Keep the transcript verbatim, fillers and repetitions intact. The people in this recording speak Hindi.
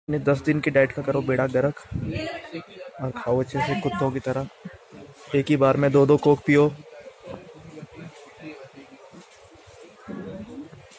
ने दस दिन की डाइट का करो बेड़ा गर्क और खाओ अच्छे से कुत्तों की तरह। एक ही बार में दो दो कोक पियो।